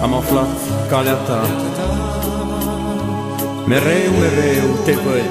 am aflat calea ta. Mereu, mereu te văd.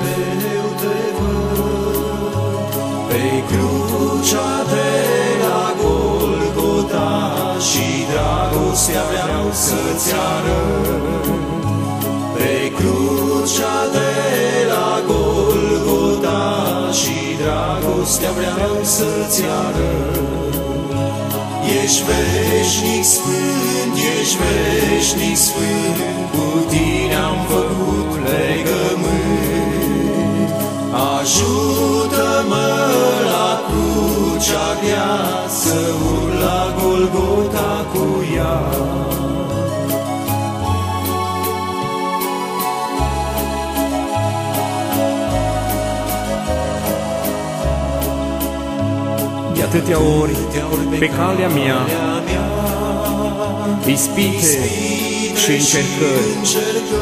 Pe crucea de la Golgota și dragostea vreau să-ți arăt. Pe crucea de la Golgota și dragostea vreau să-ți arăt. Ești veșnic sfânt, ești veșnic sfânt, cu tine am făcut legământ. Ajută-mă la crucea grea, să urc la Golgota cu ea. De atâtea ori pe calea mea, ispite și încercări,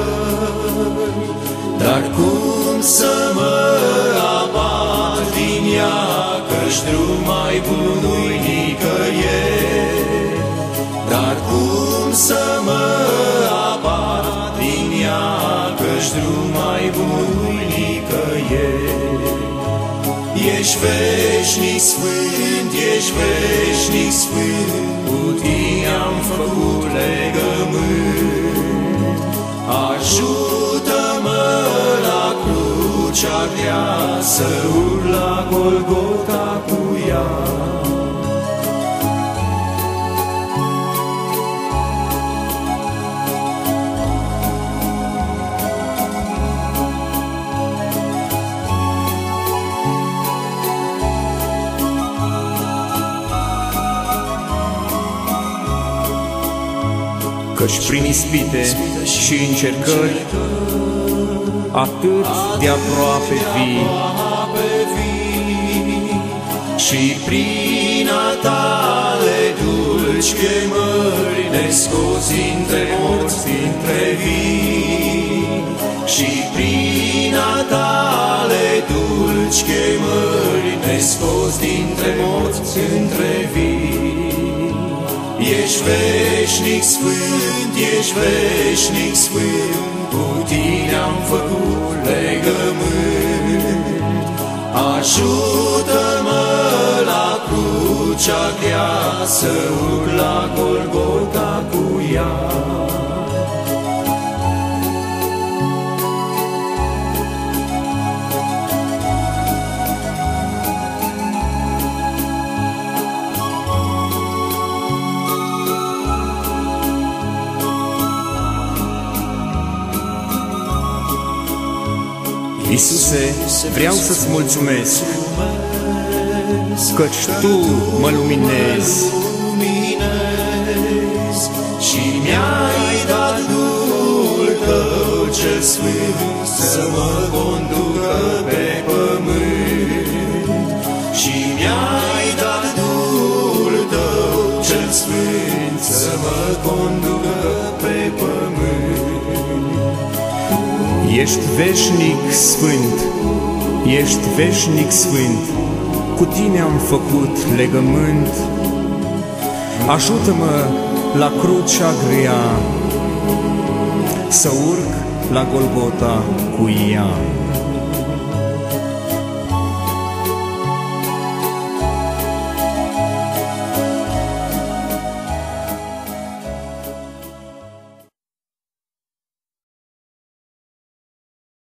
dar cum să mă abat din ea, că-și drum mai bun nu-i nicăieri. Dar cum să mă abat din ea, că-și drum mai bun nu-i nicăieri. Ești veșnic sfânt, ești veșnic sfânt, cu tine am făcut legământ. Ajută-mă la crucea grea, să urc la Golgota cu ea. căci prin ispite și încercări atât de aproape vii, și prin a tale dulci chemări ne scoți dintre morți, dintre vii. Și prin a tale dulci chemări ne scoți dintre morți, dintre vii. Ești veșnic sfânt, ești veșnic sfânt, cu tine am făcut legământ. Ajută-mă la crucea grea, să urc la Golgota cu ea. Iisuse, vreau să-ți mulțumesc, căci Tu mă luminezi și mi-ai dat Duhul Tău cel Sfânt să mă conducă pe pământ. Și mi-ai dat Duhul Tău cel Sfânt să mă conducă pe pământ. Ești veșnic sfânt, ești veșnic sfânt, cu Tine am făcut legământ. Ajută-mă la crucea grea, să urc la Golgota cu ea.